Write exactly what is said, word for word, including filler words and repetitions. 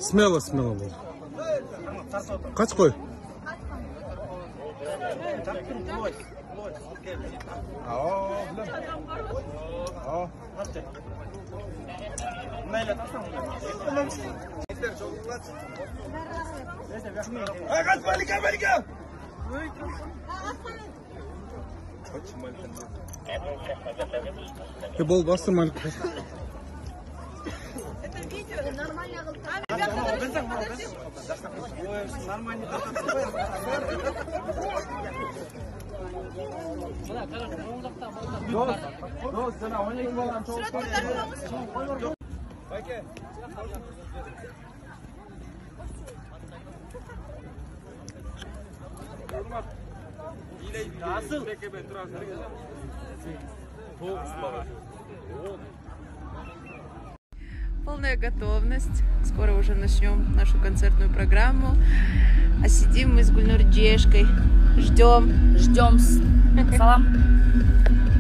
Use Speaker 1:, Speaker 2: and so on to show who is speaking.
Speaker 1: Смело, смело бол. Kaç koy? E bol bastır Malik.
Speaker 2: Полная готовность. Скоро уже начнем нашу концертную программу. А сидим мы с Гульнур Джешкой. Ждем.
Speaker 3: Ждем. Салам.